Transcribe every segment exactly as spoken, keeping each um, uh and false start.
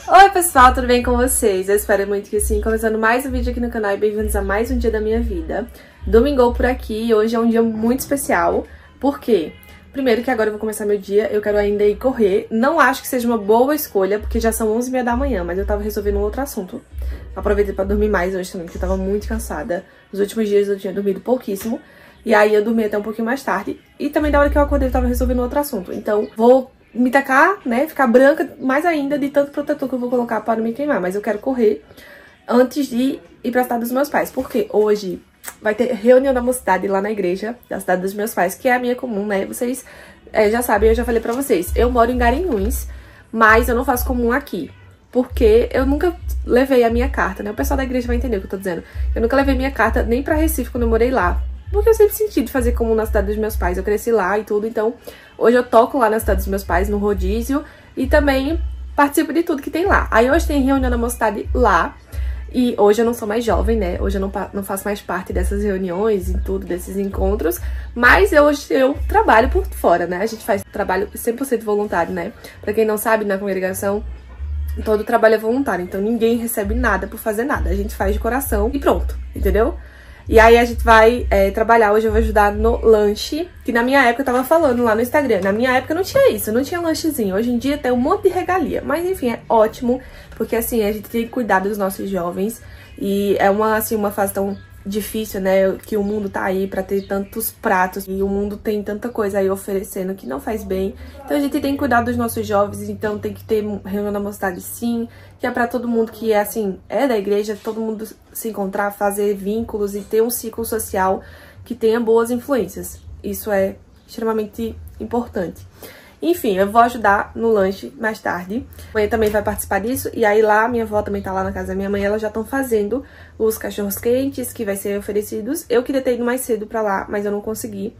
Oi pessoal, tudo bem com vocês? Eu espero muito que sim. Começando mais um vídeo aqui no canal e bem-vindos a mais um dia da minha vida. Domingou por aqui e hoje é um dia muito especial. Por quê? Primeiro que agora eu vou começar meu dia, eu quero ainda ir correr. Não acho que seja uma boa escolha, porque já são onze e meia da manhã, mas eu tava resolvendo um outro assunto. Aproveitei pra dormir mais hoje também, porque eu tava muito cansada. Nos últimos dias eu tinha dormido pouquíssimo. E aí eu dormi até um pouquinho mais tarde. E também da hora que eu acordei eu tava resolvendo outro assunto. Então vou me tacar, né, ficar branca mais ainda de tanto protetor que eu vou colocar para não me queimar. Mas eu quero correr antes de ir pra cidade dos meus pais. Porque hoje vai ter reunião da mocidade lá na igreja da cidade dos meus pais, que é a minha comum, né? Vocês é, já sabem, eu já falei pra vocês. Eu moro em Garanhuns, mas eu não faço comum aqui. Porque eu nunca levei a minha carta, né? O pessoal da igreja vai entender o que eu tô dizendo. Eu nunca levei minha carta nem pra Recife quando eu morei lá. Porque eu sempre senti de fazer comum na cidade dos meus pais. Eu cresci lá e tudo, então hoje eu toco lá na cidade dos meus pais, no rodízio. E também participo de tudo que tem lá. Aí hoje tem reunião da mocidade lá. E hoje eu não sou mais jovem, né? Hoje eu não, não faço mais parte dessas reuniões e tudo, desses encontros. Mas eu, hoje eu trabalho por fora, né? A gente faz trabalho cem por cento voluntário, né? Pra quem não sabe, na congregação, todo trabalho é voluntário. Então ninguém recebe nada por fazer nada. A gente faz de coração e pronto, entendeu? E aí a gente vai é, trabalhar, hoje eu vou ajudar no lanche, que na minha época eu tava falando lá no Instagram, na minha época não tinha isso, não tinha lanchezinho, hoje em dia tem um monte de regalia, mas enfim, é ótimo, porque assim, a gente tem que cuidar dos nossos jovens, e é uma, assim, uma fase tão difícil, né, que o mundo tá aí pra ter tantos pratos, e o mundo tem tanta coisa aí oferecendo que não faz bem, então a gente tem que cuidar dos nossos jovens, então tem que ter reunião da mocidade sim, que é pra todo mundo que é assim, é da igreja, todo mundo se encontrar, fazer vínculos e ter um ciclo social que tenha boas influências. Isso é extremamente importante. Enfim, eu vou ajudar no lanche mais tarde. Amanhã também vai participar disso. E aí lá, minha avó também tá lá na casa da minha mãe, elas já estão fazendo os cachorros quentes que vai ser oferecidos. Eu queria ter ido mais cedo pra lá, mas eu não consegui.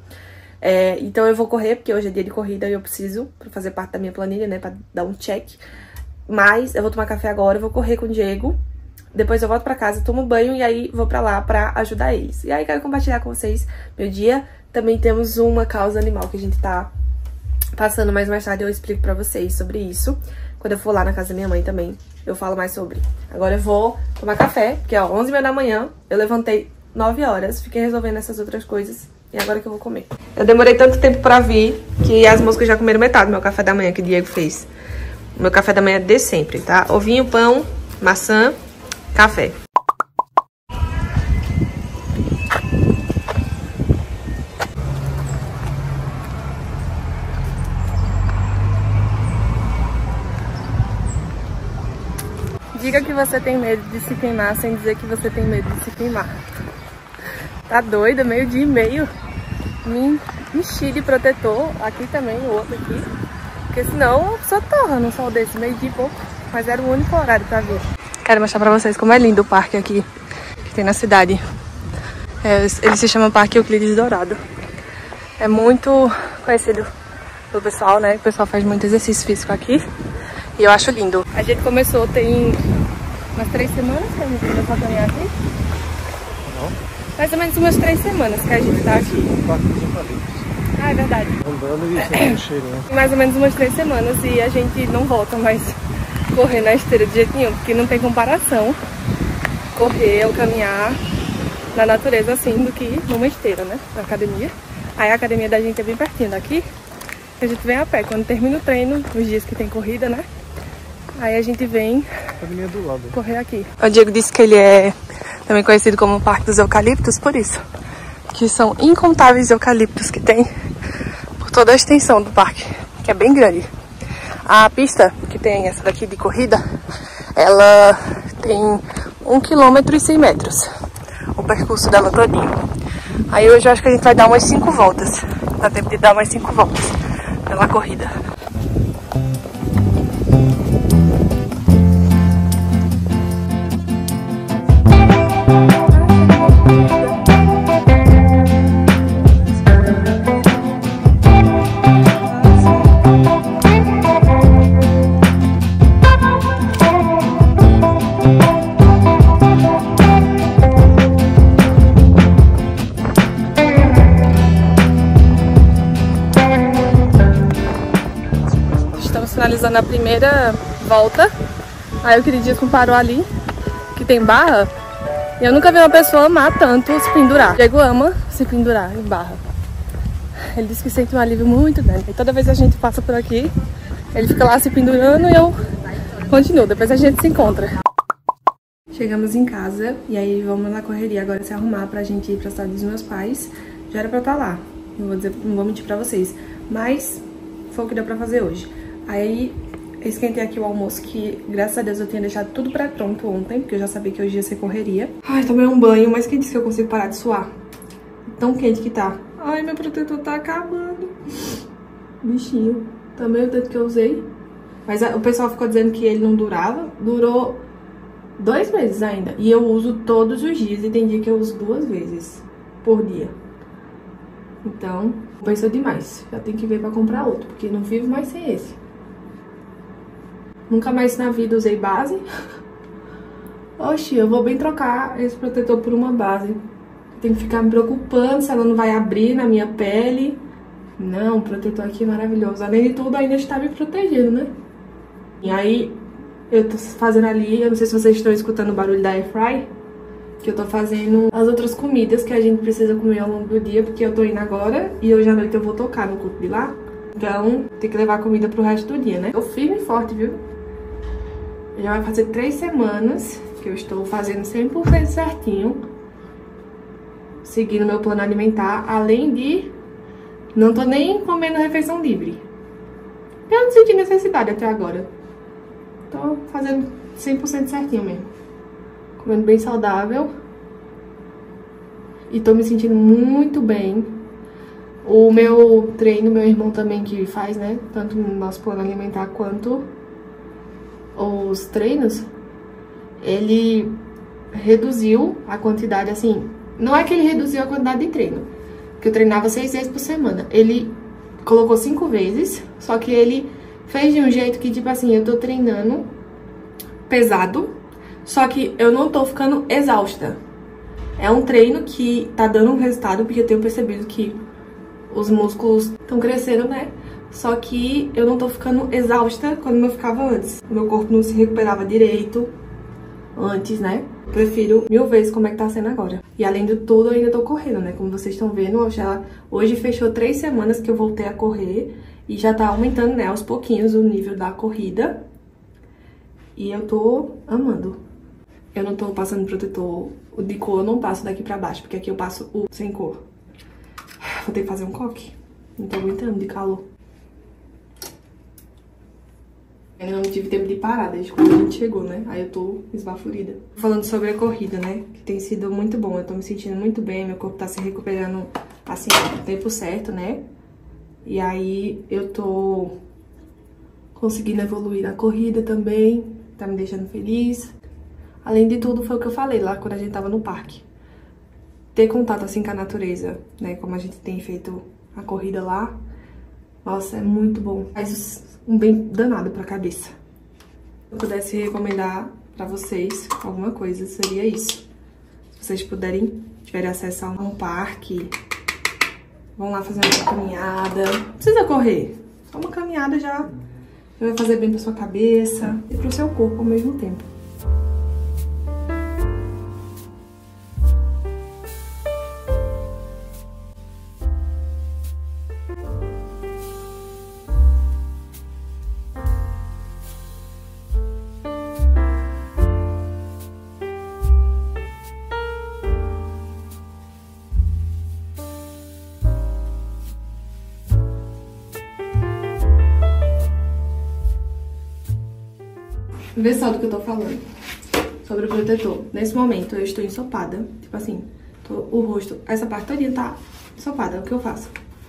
É, então eu vou correr, porque hoje é dia de corrida e eu preciso, pra fazer parte da minha planilha, né, pra dar um check. Mas eu vou tomar café agora, eu vou correr com o Diego. Depois eu volto pra casa, tomo banho e aí vou pra lá pra ajudar eles. E aí quero compartilhar com vocês meu dia. Também temos uma causa animal que a gente tá passando, mas mais tarde eu explico pra vocês sobre isso. Quando eu for lá na casa da minha mãe também, eu falo mais sobre. Agora eu vou tomar café, porque ó, onze e meia da manhã, eu levantei nove horas, fiquei resolvendo essas outras coisas. E agora que eu vou comer. Eu demorei tanto tempo pra vir, que as moscas já comeram metade do meu café da manhã que o Diego fez. O meu café da manhã é de sempre, tá? Ovinho, pão, maçã, café. Diga que você tem medo de se queimar sem dizer que você tem medo de se queimar. Tá doida? Meio dia e meio. Me enchi de protetor. Aqui também, o outro aqui. Porque senão só torra num sol desse, meio dia e pouco. Mas era o único horário pra vir. Quero mostrar pra vocês como é lindo o parque aqui que tem na cidade. É, ele se chama Parque Euclides Dourado. É muito conhecido pelo pessoal, né? O pessoal faz muito exercício físico aqui. E eu acho lindo. A gente começou tem umas três semanas que a gente começou a caminhar aqui. Não? Mais ou menos umas três semanas que a gente tá aqui. Ah, é verdade. Andando e sentindo cheiro, né? Mais ou menos umas três semanas e a gente não volta mais correr na esteira de jeito nenhum, porque não tem comparação correr ou caminhar na natureza assim do que numa esteira, né? Na academia. Aí a academia da gente é bem pertinho daqui. A gente vem a pé. Quando termina o treino, nos dias que tem corrida, né? Aí a gente vem academia do lado. Correr aqui. O Diego disse que ele é também conhecido como o Parque dos Eucaliptos, por isso. Que são incontáveis eucaliptos que tem por toda a extensão do parque, que é bem grande. A pista, que tem essa daqui de corrida, ela tem um quilômetro e cem metros, o percurso dela todinho. Aí hoje eu acho que a gente vai dar umas cinco voltas, dá tempo de dar umas cinco voltas pela corrida. Finalizando a primeira volta Aí o queridíssimo parou ali, que tem barra. E eu nunca vi uma pessoa amar tanto se pendurar. O Diego ama se pendurar em barra. Ele disse que sente um alívio muito grande. E toda vez que a gente passa por aqui, ele fica lá se pendurando e eu continuo. Depois a gente se encontra. Chegamos em casa e aí vamos na correria agora se arrumar pra gente ir pra cidade dos meus pais. Já era pra estar lá, não vou, dizer, não vou mentir pra vocês, mas foi o que deu pra fazer hoje. Aí eu esquentei aqui o almoço, que graças a Deus eu tinha deixado tudo pré pronto ontem, porque eu já sabia que hoje ia ser correria. Ai, tomei um banho, mas quem disse que eu consigo parar de suar? Tão quente que tá. Ai, meu protetor tá acabando. Bichinho. Também o tanto que eu usei. Mas o pessoal ficou dizendo que ele não durava. Durou dois meses ainda. E eu uso todos os dias. E tem dia que eu uso duas vezes por dia. Então, pensou demais. Já tem que ver pra comprar outro, porque não vivo mais sem esse. Nunca mais na vida usei base. Oxi, eu vou bem trocar esse protetor por uma base. Tem que ficar me preocupando se ela não vai abrir na minha pele. Não, o protetor aqui é maravilhoso. Além de tudo, ainda está me protegendo, né? E aí, eu tô fazendo ali, eu não sei se vocês estão escutando o barulho da Airfry, que eu tô fazendo as outras comidas que a gente precisa comer ao longo do dia, porque eu tô indo agora e hoje à noite eu vou tocar no culto de lá. Então, tem que levar comida pro resto do dia, né? Tô firme e forte, viu? Já vai fazer três semanas que eu estou fazendo cem por cento certinho, seguindo meu plano alimentar, além de não tô nem comendo refeição livre. Eu não senti necessidade até agora. Tô fazendo cem por cento certinho mesmo. Comendo bem saudável. E tô me sentindo muito bem. O meu treino, meu irmão também que faz, né? Tanto no nosso plano alimentar quanto os treinos. Ele reduziu a quantidade, assim... Não é que ele reduziu a quantidade de treino, porque eu treinava seis vezes por semana. Ele colocou cinco vezes, só que ele fez de um jeito que, tipo assim, eu tô treinando pesado, só que eu não tô ficando exausta. É um treino que tá dando um resultado, porque eu tenho percebido que os músculos estão crescendo, né? Só que eu não tô ficando exausta como eu ficava antes. O meu corpo não se recuperava direito antes, né? Eu prefiro mil vezes como é que tá sendo agora. E além de tudo, eu ainda tô correndo, né? Como vocês estão vendo, eu já, hoje fechou três semanas que eu voltei a correr. E já tá aumentando, né, aos pouquinhos o nível da corrida. E eu tô amando. Eu não tô passando protetor, o de cor eu não passo daqui pra baixo, porque aqui eu passo o sem cor. Vou ter que fazer um coque. Não tô aguentando de calor. Eu não tive tempo de parar desde quando a gente chegou, né? Aí eu tô esbaforida. Falando sobre a corrida, né? Que tem sido muito bom. Eu tô me sentindo muito bem. Meu corpo tá se recuperando, assim, no tempo certo, né? E aí eu tô conseguindo evoluir na corrida também. Tá me deixando feliz. Além de tudo, foi o que eu falei lá quando a gente tava no parque. Ter contato, assim, com a natureza, né? Como a gente tem feito a corrida lá. Nossa, é muito bom. Faz um bem danado pra cabeça. Se eu pudesse recomendar pra vocês alguma coisa, seria isso. Se vocês puderem, tiverem acesso a um parque, vão lá fazer uma caminhada. Não precisa correr. Só uma caminhada já vai fazer bem pra sua cabeça e pro seu corpo ao mesmo tempo. Vê só do que eu tô falando sobre o protetor. Nesse momento eu estou ensopada. Tipo assim, tô, o rosto, essa parte todinha tá ensopada. O que eu faço?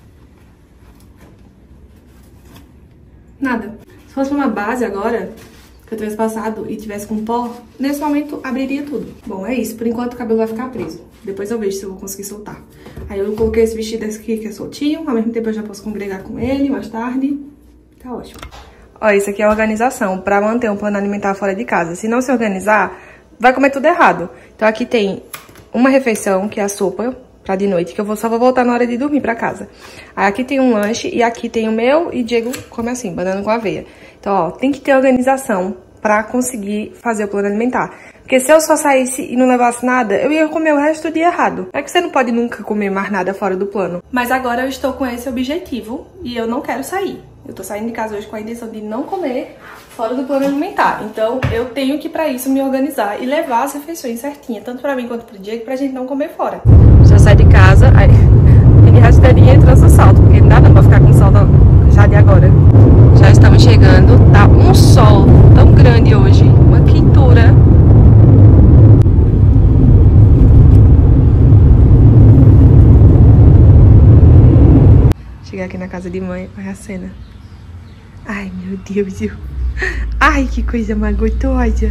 Nada. Se fosse uma base agora, que eu tivesse passado e tivesse com pó, nesse momento abriria tudo. Bom, é isso. Por enquanto o cabelo vai ficar preso. Depois eu vejo se eu vou conseguir soltar. Aí eu coloquei esse vestido aqui que é soltinho. Ao mesmo tempo eu já posso congregar com ele mais tarde. Tá ótimo. Ó, isso aqui é a organização pra manter um plano alimentar fora de casa. Se não se organizar, vai comer tudo errado. Então aqui tem uma refeição, que é a sopa, pra de noite, que eu vou, só vou voltar na hora de dormir pra casa. Aí aqui tem um lanche e aqui tem o meu e Diego come assim, banana com aveia. Então, ó, tem que ter organização pra conseguir fazer o plano alimentar. Porque se eu só saísse e não levasse nada, eu ia comer o resto do dia errado. É que você não pode nunca comer mais nada fora do plano. Mas agora eu estou com esse objetivo e eu não quero sair. Eu tô saindo de casa hoje com a intenção de não comer fora do plano alimentar. Então eu tenho que, pra isso, me organizar e levar as refeições certinhas, tanto pra mim quanto pro Diego, pra gente não comer fora. Já saí de casa, aí peguei rasteirinha e trouxe o salto, porque não dá não pra ficar com salto já de agora. Já estamos chegando, tá um sol tão grande hoje, uma quentura. Chegar aqui na casa de mãe, olha a cena. Ai, meu Deus. Ai, que coisa mais gostosa.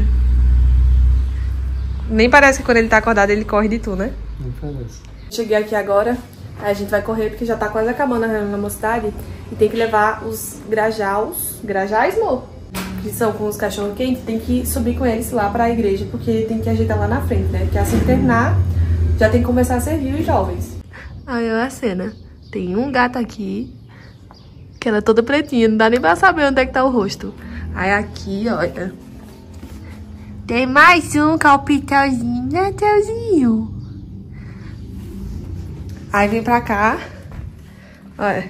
Nem parece que quando ele tá acordado ele corre de tu, né? Nem parece. Cheguei aqui agora, aí a gente vai correr porque já tá quase acabando a reunião na mocidade. E tem que levar os grajaus, grajais, amor? Que são com os cachorros quentes, tem que subir com eles lá pra igreja, porque tem que ajeitar lá na frente, né? Porque assim que terminar, já tem que começar a servir os jovens. Aí olha a cena. Tem um gato aqui, que ela é toda pretinha, não dá nem pra saber onde é que tá o rosto. Aí aqui, olha, tem mais um calpitelzinho, né, Teuzinho? Aí vem pra cá, olha.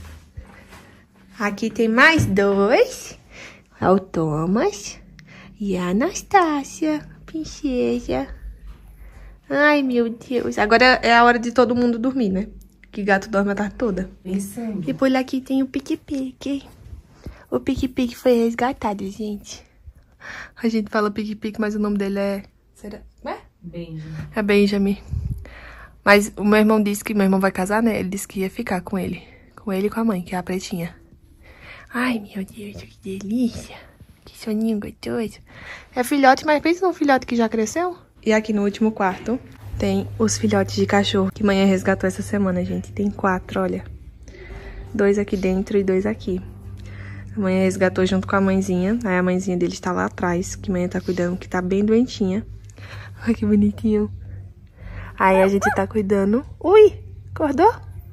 Aqui tem mais dois, é o Thomas e a Anastácia, princesa. Ai, meu Deus, agora é a hora de todo mundo dormir, né? Que gato dorme a tarde toda. Pensando. E por aqui tem o pique-pique. O pique-pique foi resgatado, gente. A gente fala pique-pique, mas o nome dele é... Será? É? Benjamin. É Benjamin. Mas o meu irmão disse que meu irmão vai casar, né? Ele disse que ia ficar com ele. Com ele e com a mãe, que é a pretinha. Ai, meu Deus, que delícia. Que soninho gostoso. É filhote, mas pensa num filhote que já cresceu. E aqui no último quarto tem os filhotes de cachorro que mãe resgatou essa semana, gente. Tem quatro, olha. Dois aqui dentro e dois aqui. A mãe resgatou junto com a mãezinha. Aí a mãezinha dele está lá atrás, que mãe tá cuidando, que tá bem doentinha. Olha que bonitinho. Aí a gente tá cuidando. Ui, acordou?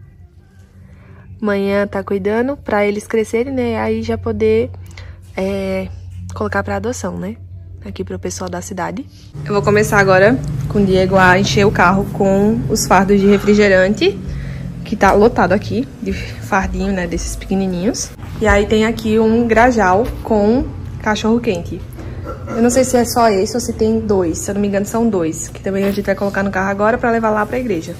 Manhã tá cuidando pra eles crescerem, né? Aí já poder é, colocar pra adoção, né? Aqui pro pessoal da cidade. Eu vou começar agora com o Diego a encher o carro com os fardos de refrigerante, que tá lotado aqui, de fardinho, né, desses pequenininhos. E aí tem aqui um grajal com cachorro quente. Eu não sei se é só esse ou se tem dois, se eu não me engano são dois, que também a gente vai colocar no carro agora pra levar lá pra igreja.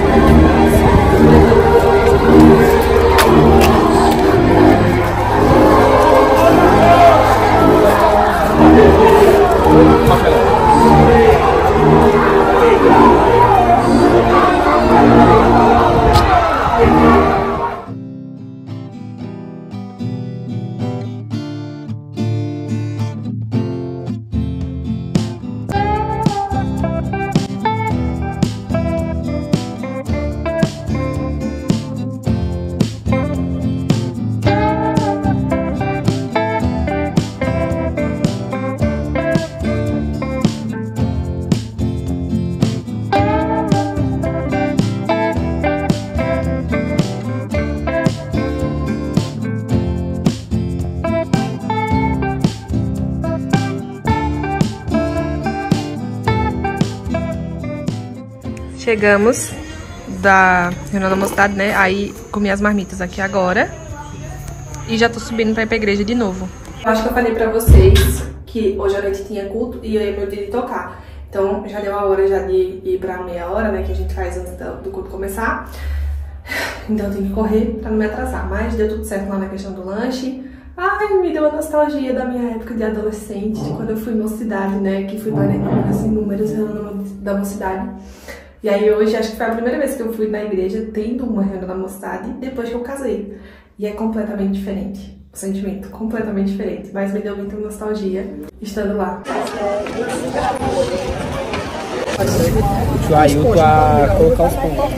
Chegamos da reunião da mocidade, né? Aí comi as marmitas aqui agora. E já tô subindo pra ir pra igreja de novo. Eu acho que eu falei pra vocês que hoje à noite tinha culto e aí é meu dia de tocar. Então já deu a hora já de ir pra meia hora, né? Que a gente faz antes do culto começar. Então eu tenho que correr pra não me atrasar. Mas deu tudo certo lá na questão do lanche. Ai, me deu uma nostalgia da minha época de adolescente, de quando eu fui mocidade, né? Que fui para inúmeros, inúmeros reuniões da mocidade. E aí hoje, acho que foi a primeira vez que eu fui na igreja tendo uma reunião da mocidade depois que eu casei. E é completamente diferente. O sentimento completamente diferente. Mas me deu muita nostalgia estando lá. Tu ajuda a colocar os pontos.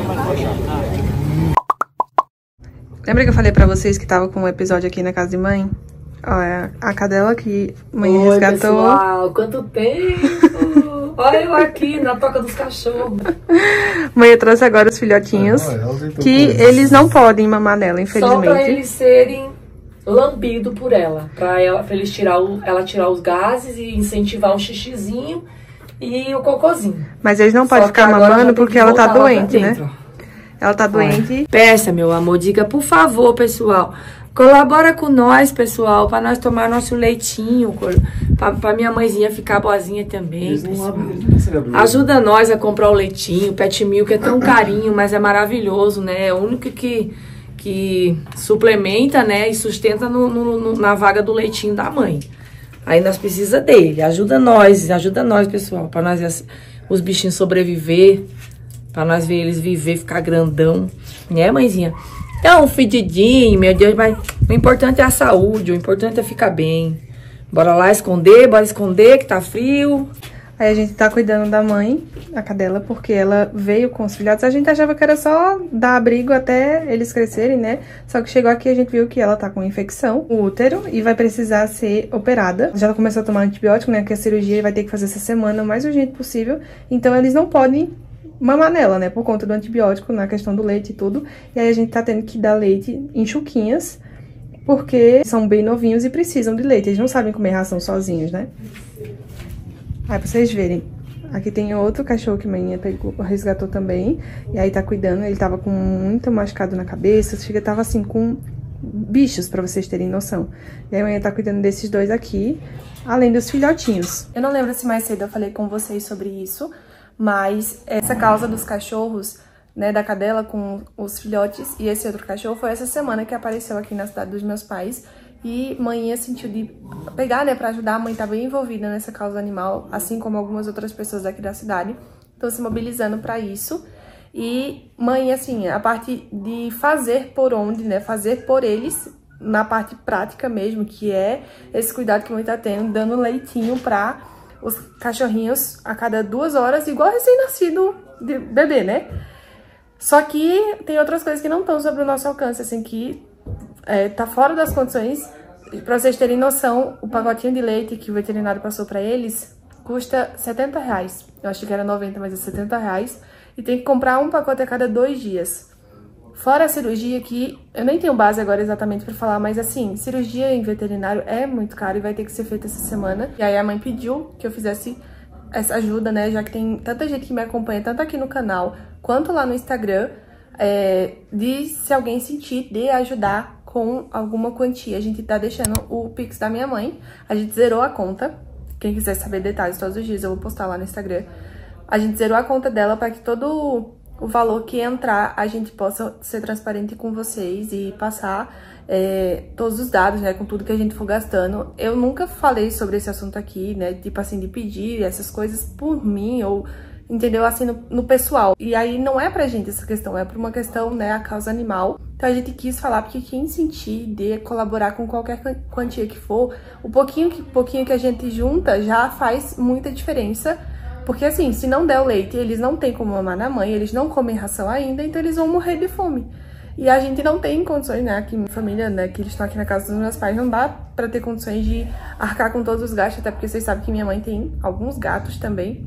Lembra que eu falei pra vocês que tava com um episódio aqui na casa de mãe? Olha, a cadela que mãe Oi, resgatou. Pessoal, quanto tempo! Olha eu aqui na toca dos cachorros. Mãe trouxe agora os filhotinhos, que eles não podem mamar nela, infelizmente. Só pra eles serem lambido por ela, pra ela, pra eles tirar o, ela tirar os gases e incentivar o xixizinho e o cocôzinho. Mas eles não podem ficar mamando porque ela tá doente, né? Ela tá doente. Peça, meu amor, diga, por favor, pessoal, colabora com nós, pessoal, pra nós tomar nosso leitinho, pra, pra minha mãezinha ficar boazinha também, pessoal. Ajuda nós a comprar o leitinho, Pet Milk é tão carinho, mas é maravilhoso, né? É o único que, que suplementa, né, e sustenta no, no, no, na vaga do leitinho da mãe. Aí nós precisamos dele, ajuda nós, ajuda nós, pessoal, pra nós os bichinhos sobreviver, pra nós ver eles viver, ficar grandão, né, mãezinha? Então, fedidinho, meu Deus, mas o importante é a saúde, o importante é ficar bem. Bora lá esconder, bora esconder que tá frio. Aí a gente tá cuidando da mãe, a cadela, porque ela veio com os filhotes. A gente achava que era só dar abrigo até eles crescerem, né? Só que chegou aqui e a gente viu que ela tá com infecção no útero e vai precisar ser operada. Já começou a tomar antibiótico, né? Que a cirurgia vai ter que fazer essa semana o mais urgente possível. Então eles não podem mamar nela, né? Por conta do antibiótico, na questão do leite e tudo. E aí a gente tá tendo que dar leite em chuquinhas, porque são bem novinhos e precisam de leite. Eles não sabem comer ração sozinhos, né? Aí pra vocês verem, aqui tem outro cachorro que a mãe pegou, resgatou também. E aí tá cuidando, ele tava com muito machucado na cabeça, chega, tava assim com bichos, pra vocês terem noção. E aí a mãe tá cuidando desses dois aqui, além dos filhotinhos. Eu não lembro se mais cedo eu falei com vocês sobre isso, mas essa causa dos cachorros, né, da cadela com os filhotes e esse outro cachorro foi essa semana que apareceu aqui na cidade dos meus pais. E mãe sentiu de pegar, né, pra ajudar. A mãe tá bem envolvida nessa causa animal, assim como algumas outras pessoas daqui da cidade. Estão se mobilizando pra isso. E mãe, assim, a parte de fazer por onde, né, fazer por eles, na parte prática mesmo, que é esse cuidado que a mãe tá tendo, dando leitinho pra os cachorrinhos a cada duas horas, igual recém-nascido de bebê, né? Só que tem outras coisas que não estão sobre o nosso alcance, assim, que é, tá fora das condições. Pra vocês terem noção, o pacotinho de leite que o veterinário passou pra eles custa setenta reais. Eu achei que era noventa, mas é setenta reais. E tem que comprar um pacote a cada dois dias. Fora a cirurgia, que eu nem tenho base agora exatamente pra falar, mas assim, cirurgia em veterinário é muito caro e vai ter que ser feita essa semana. E aí a mãe pediu que eu fizesse essa ajuda, né, já que tem tanta gente que me acompanha, tanto aqui no canal quanto lá no Instagram, é, de se alguém sentir de ajudar com alguma quantia. A gente tá deixando o Pix da minha mãe, a gente zerou a conta. Quem quiser saber detalhes todos os dias eu vou postar lá no Instagram. A gente zerou a conta dela para que todo o valor que entrar a gente possa ser transparente com vocês e passar é, todos os dados, né, com tudo que a gente for gastando. Eu nunca falei sobre esse assunto aqui, né, tipo assim, de pedir essas coisas por mim ou, entendeu, assim, no, no pessoal. E aí não é pra gente essa questão, é por uma questão, né, a causa animal. Então a gente quis falar, porque quem sentir de colaborar com qualquer quantia que for, o pouquinho que, pouquinho que a gente junta já faz muita diferença. Porque assim, se não der o leite, eles não têm como mamar na mãe, eles não comem ração ainda, então eles vão morrer de fome. E a gente não tem condições, né, aqui minha família, né, que eles estão aqui na casa dos meus pais, não dá pra ter condições de arcar com todos os gastos, até porque vocês sabem que minha mãe tem alguns gatos também.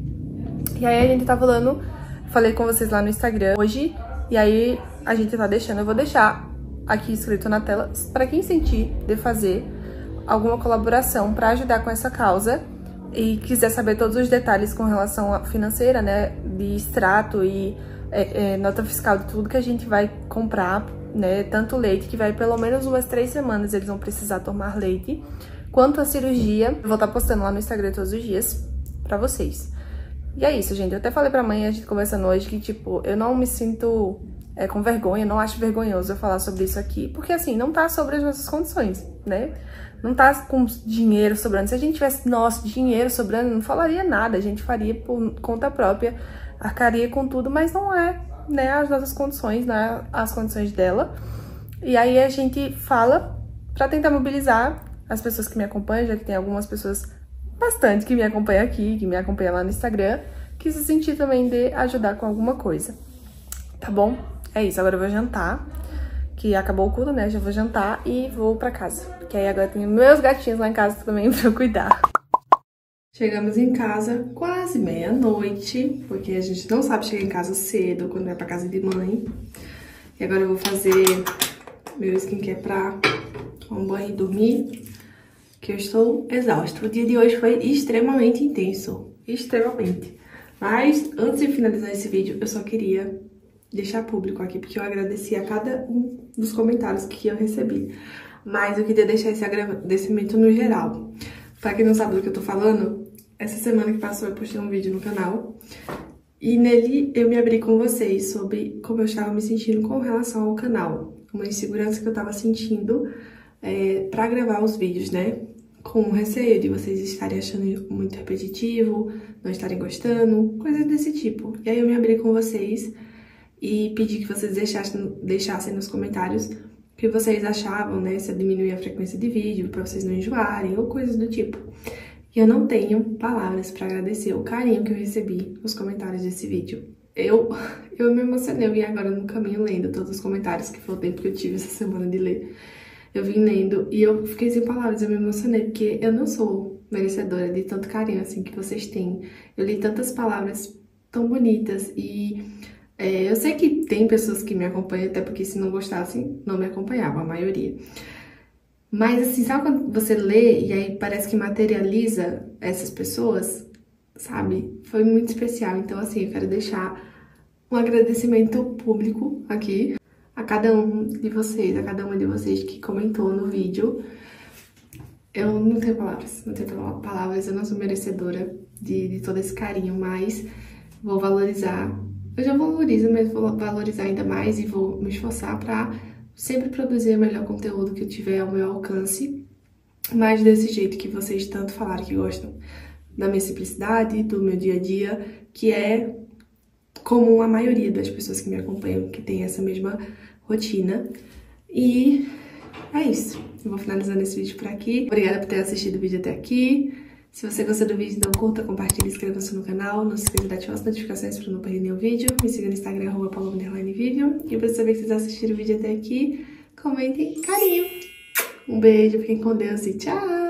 E aí a gente tá falando, falei com vocês lá no Instagram hoje, e aí a gente tá deixando, eu vou deixar aqui escrito na tela, pra quem sentir de fazer alguma colaboração pra ajudar com essa causa, e quiser saber todos os detalhes com relação à financeira, né, de extrato e é, é, nota fiscal de tudo que a gente vai comprar, né, tanto leite, que vai pelo menos umas três semanas eles vão precisar tomar leite, quanto a cirurgia, eu vou estar postando lá no Instagram todos os dias pra vocês. E é isso, gente, eu até falei pra mãe, a gente conversando hoje, que tipo, eu não me sinto é, com vergonha, não acho vergonhoso eu falar sobre isso aqui, porque assim, não tá sobre as nossas condições, né? Não tá com dinheiro sobrando. Se a gente tivesse nosso dinheiro sobrando, não falaria nada. A gente faria por conta própria, arcaria com tudo, mas não é, né, as nossas condições, né, as condições dela. E aí a gente fala pra tentar mobilizar as pessoas que me acompanham, já que tem algumas pessoas bastante que me acompanham aqui, que me acompanham lá no Instagram, que se sentir também de ajudar com alguma coisa. Tá bom? É isso, agora eu vou jantar. Que acabou o culto, né? Já vou jantar e vou pra casa. Porque aí agora tenho meus gatinhos lá em casa também pra eu cuidar. Chegamos em casa quase meia-noite, porque a gente não sabe chegar em casa cedo quando vai pra casa de mãe. E agora eu vou fazer meu skincare pra tomar um banho e dormir, que eu estou exausta. O dia de hoje foi extremamente intenso, extremamente. Mas, antes de finalizar esse vídeo, eu só queria deixar público aqui, porque eu agradeci a cada um dos comentários que eu recebi. Mas eu queria deixar esse agradecimento no geral. Pra quem não sabe do que eu tô falando, essa semana que passou eu postei um vídeo no canal. E nele eu me abri com vocês sobre como eu estava me sentindo com relação ao canal. Uma insegurança que eu tava sentindo é, pra gravar os vídeos, né? Com receio de vocês estarem achando muito repetitivo, não estarem gostando, coisas desse tipo. E aí eu me abri com vocês e pedi que vocês deixassem, deixassem nos comentários o que vocês achavam, né? Se eu diminuir a frequência de vídeo pra vocês não enjoarem ou coisas do tipo. E eu não tenho palavras pra agradecer o carinho que eu recebi nos comentários desse vídeo. Eu, eu me emocionei, eu vim agora no caminho lendo todos os comentários, que foi o tempo que eu tive essa semana de ler. Eu vim lendo e eu fiquei sem palavras, eu me emocionei, porque eu não sou merecedora de tanto carinho assim que vocês têm. Eu li tantas palavras tão bonitas e é, eu sei que tem pessoas que me acompanham, até porque se não gostassem, não me acompanhavam, a maioria. Mas assim, sabe quando você lê e aí parece que materializa essas pessoas, sabe? Foi muito especial, então assim, eu quero deixar um agradecimento público aqui a cada um de vocês, a cada uma de vocês que comentou no vídeo. Eu não tenho palavras, não tenho palavras, eu não sou merecedora de, de todo esse carinho, mas vou valorizar. Eu já valorizo, mas vou valorizar ainda mais e vou me esforçar pra sempre produzir o melhor conteúdo que eu tiver ao meu alcance, mas desse jeito que vocês tanto falaram que gostam, da minha simplicidade, do meu dia a dia, que é comum a maioria das pessoas que me acompanham, que tem essa mesma rotina. E é isso. Eu vou finalizando esse vídeo por aqui. Obrigada por ter assistido o vídeo até aqui. Se você gostou do vídeo, então curta, compartilhe, inscreva-se no canal. Não se esqueça de ativar as notificações para não perder nenhum vídeo. Me siga no Instagram, arroba paulo underline vídeo. E para saber que vocês assistiram o vídeo até aqui, comentem carinho. Um beijo, fiquem com Deus e tchau!